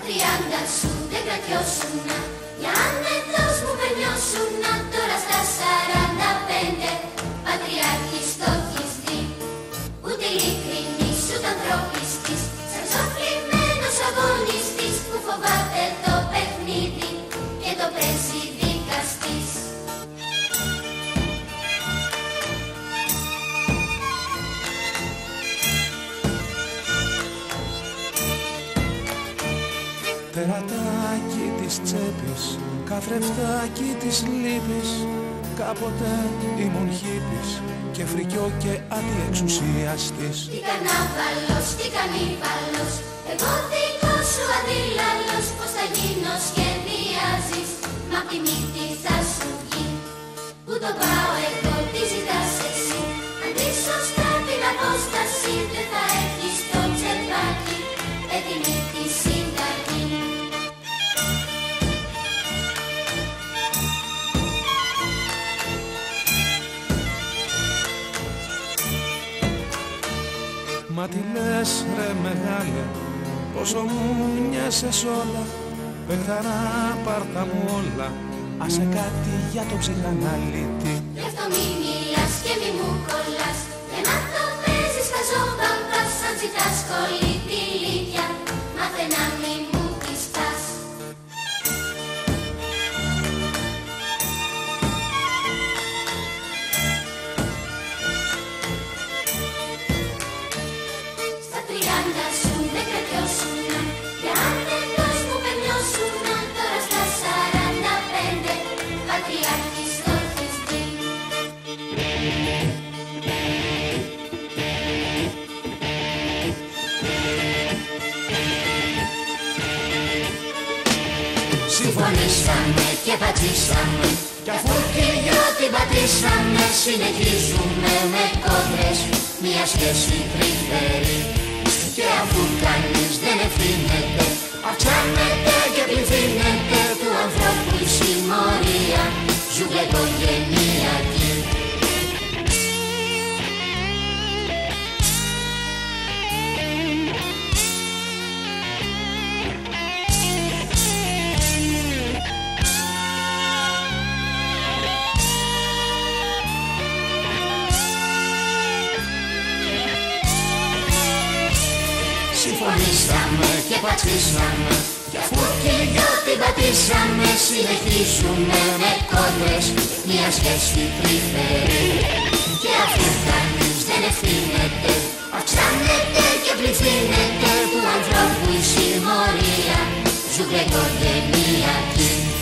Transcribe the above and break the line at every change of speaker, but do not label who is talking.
30 σου δεν κρατιώσουνα, για άνετος μου περνιώσουνα. Τώρα στα 45 πατριάρχης το έχεις δει. Ούτε ειλικρινής ούτε ανθρωπιστής, σαν ξοφλημένος αγωνιστής που φοβάται το παιχνίδι και το παίζει δικαστής.
Τερατάκι της τσέπης, καθρεφτάκι της λύπης. Κάποτε ήμουν χίπης και φρικιό και αντιεξουσιαστής.
Τι κανάβαλος, τι κανίβαλος, εγώ δικός σου αντίλαλος. Πώς θα γίνω σχεδιάζεις, μα απ' τη μύτη θα σου βγει. Πού το πάω εγώ, τι ζητάς εσύ, αντί σωστά την απόσταση. Δεν θα έχεις το τσεπάκι, έτοιμη τη συνταγή.
Μα τι λες ρε μεγάλε, πόσο μου μοιάσες όλα. Παιχταρά πάρτα μου όλα, άσε κάτι για το ψυχαναλύτη.
Γι' αυτό μη μιλάς και μη μου κολλάς, για να το παίζεις χαζόβαμπας. Αν ζητάς σχολή τη λύτια, μάθε να μη μου της πας. Στα 30 σου δεν κρατιώσουνα, για άνετος μου περνιώσουνα. Τώρα στα 45 πατριάρχης το έχεις δει. Συμφωνήσαμε και πατήσαμε, κι αφού και για την πατήσαμε, συνεχίζουμε με κόντρες μια σχέση τρυφερή. Και αφού κανείς δεν ευθύνεται, αυξάνεται και πληθύνεται του ανθρώπου η συμμορία, ζούμε οικογενειακή. Συμφωνήσαμε και πατήσαμε, κι αφού και για την πατήσαμε, συνεχίζουμε με κόντρες μια σχέση τρυφερή. Και αφού κανείς δεν ευθύνεται, αυξάνεται και πληθύνεται του ανθρώπου η συμμορία, ζούμε οικογενειακή.